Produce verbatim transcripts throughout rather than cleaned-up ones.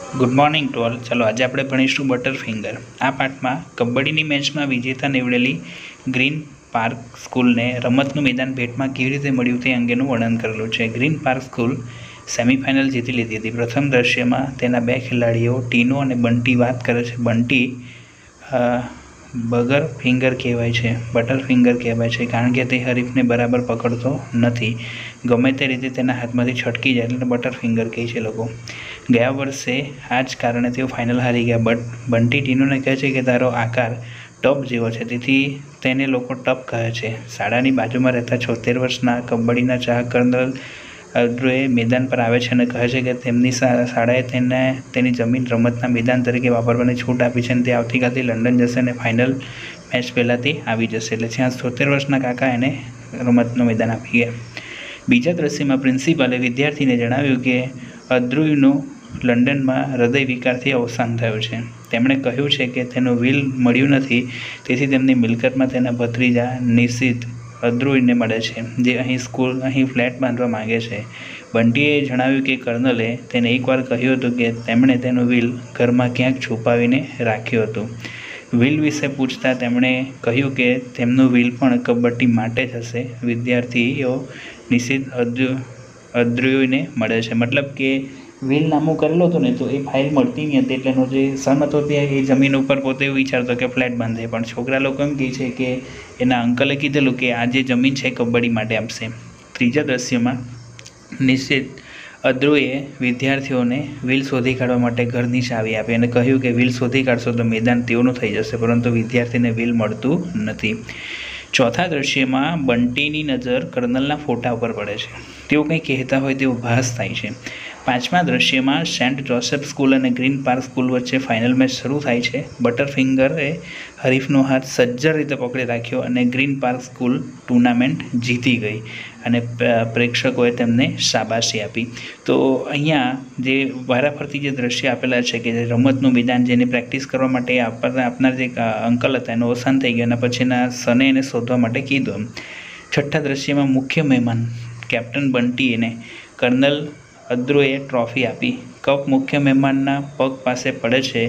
Good morning to all. ચાલો આજે આપણે ભણીશું બટર ફિંગર. આ પાઠમાં કબડ્ડીની મેચમાં વિજેતા નીવડેલી ગ્રીન પાર્ક સ્કૂલને રમતનું મેદાન ભેટમાં કેવી રીતે મળ્યું તે અંગેનું વર્ણન કરેલું છે. ગ્રીન પાર્ક સ્કૂલ સેમિફાઇનલ જીતી લીધી હતી. પ્રથમ દ્રશ્યમાં તેના બે ખેલાડીઓ ટીનો અને બંટી વાત કરે છે. બંટી બગર ફિંગર કહેવાય છે, બટર ફિંગર કહેવાય છે કારણ કે તે હરીફને બરાબર પકડતો નથી. ગમે તે રીતે તેના હાથમાંથી છટકી જાય એટલે બટર ફિંગર કહે છે લોકો. ગયા વર્ષે આ જ કારણે તેઓ ફાઇનલ હારી ગયા. બટ બંટી ટીનોને કહે છે કે તારો આકાર ટપ જેવો છે, તેથી તેને લોકો ટપ કહે છે. શાળાની બાજુમાં રહેતા છોતેર વર્ષના કબડ્ડીના ચાહક કર્નલ અદ્રુએ મેદાન પર આવે છે અને કહે છે કે તેમની શાળાએ તેને તેની જમીન રમતના મેદાન તરીકે વાપરવાની છૂટ આપી છે અને તે આવતીકાલથી લંડન જશે અને ફાઇનલ મેચ પહેલાં તે આવી જશે. એટલે ત્યાં છોતેર વર્ષના કાકા એને રમતનું મેદાન આપી ગયા. બીજા દ્રશ્યમાં પ્રિન્સિપાલે વિદ્યાર્થીને જણાવ્યું કે અદ્રુનું લંડનમાં હૃદય વિકારથી અવસાન થયું છે. તેમણે કહ્યું છે કે તેનું વિલ મળ્યું નથી, તેથી તેમની મિલકતમાં તેના ભત્રીજા નિશિત અદ્રુને મળે છે, જે અહીં સ્કૂલ અહીં ફ્લેટ બાંધવા માંગે છે. બંટીએ જણાવ્યું કે કર્નલે તેને એકવાર કહ્યું હતું કે તેમણે તેનું વિલ ઘરમાં ક્યાંક છુપાવીને રાખ્યું હતું. વિલ વિશે પૂછતા તેમણે કહ્યું કે તેમનું વિલ પણ કબડ્ડી માટે જ હશે. વિદ્યાર્થીઓ નિશિત અદ્રુ અદ્રુને મળે છે. મતલબ કે વિલ નામું કરેલું હતું ને, તો એ ફાઇલ મળતી નહીં હતી, એટલે એનો જે સન હતો ત્યાં એ જમીન ઉપર પોતે વિચારતો કે ફ્લેટ બાંધે, પણ છોકરા લોકો એમ કહે છે કે એના અંકલે કીધેલું કે આ જે જમીન છે કબડ્ડી માટે આપશે. ત્રીજા દ્રશ્યમાં નિશ્ચિત અદ્રુએ વિદ્યાર્થીઓને વિલ શોધી કાઢવા માટે ઘરની ચાવી આપી અને કહ્યું કે વિલ શોધી કાઢશો તો મેદાન તેઓનું થઈ જશે, પરંતુ વિદ્યાર્થીને વિલ મળતું નથી. ચોથા દ્રશ્યમાં બંટીની નજર કર્નલના ફોટા ઉપર પડે છે. તેઓ કંઈ કહેતા હોય તેવો ભાસ થાય છે. પાંચમા દ્રશ્યમાં સેન્ટ જોસેફ સ્કૂલ અને ગ્રીન પાર્ક સ્કૂલ વચ્ચે ફાઇનલ મેચ શરૂ થાય છે. બટર ફિંગરે હરીફનો હાથ સજ્જડ રીતે પકડી રાખ્યો અને ગ્રીન પાર્ક સ્કૂલ ટુર્નામેન્ટ જીતી ગઈ અને પ્રેક્ષકોએ તેમને શાબાશી આપી. તો અહીંયા જે વારાફરતી જે દ્રશ્ય આપેલા છે કે જે રમતનું મેદાન જેને પ્રેક્ટિસ કરવા માટે આપનાર જે અંકલ હતા એનું અવસાન થઈ ગયું અને પછીના સને એને શોધવા માટે કીધું. છઠ્ઠા દ્રશ્યમાં મુખ્ય મહેમાન કેપ્ટન બંટીને કર્નલ અદ્રુએ ટ્રોફી આપી. કપ મુખ્ય મહેમાનના પગ પાસે પડે છે.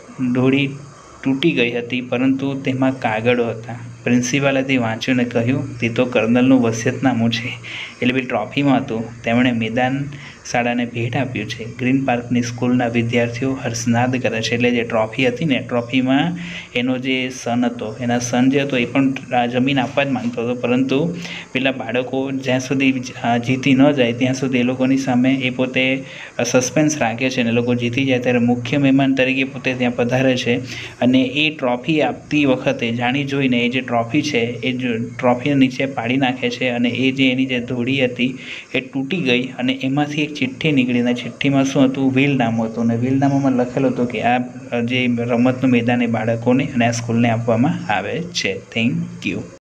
ડોળી તૂટી ગઈ હતી, પરંતુ તેમાં કાગળો હતા. પ્રિન્સિપાલે તે વાંચ્યું અને કહ્યું, તે તો કર્નલનું વસિયતનામું છે. એટલે બી ટ્રોફીમાં હતું. તેમણે મેદાન શાળાને ભેટ આપ્યું છે. ગ્રીન પાર્કની સ્કૂલના વિદ્યાર્થીઓ હર્ષનાદ કરે છે. એટલે જે ટ્રોફી હતી ને, ટ્રોફીમાં એનો જે સન હતો, એના સન જે હતો એ પણ જમીન આપવા જ માંગતો હતો, પરંતુ પેલા બાળકો જ્યાં સુધી જીતી ન જાય ત્યાં સુધી એ લોકોની સામે એ પોતે સસ્પેન્સ રાખે છે અને લોકો જીતી જાય ત્યારે મુખ્ય મહેમાન તરીકે પોતે ત્યાં પધારે છે અને એ ટ્રોફી આપતી વખતે જાણી જોઈને એ જે ટ્રોફી છે એ ટ્રોફી નીચે પાડી નાખે છે અને એ જે એની જે ધોળી હતી એ તૂટી ગઈ અને એમાંથી એક ચિઠ્ઠી નીકળી અને ચિઠ્ઠીમાં શું હતું, વિલ નામું હતું અને વિલ નામામાં લખેલું હતું કે આ જે રમતનું મેદાન એ બાળકોને અને આ સ્કૂલને આપવામાં આવે છે. Thank you.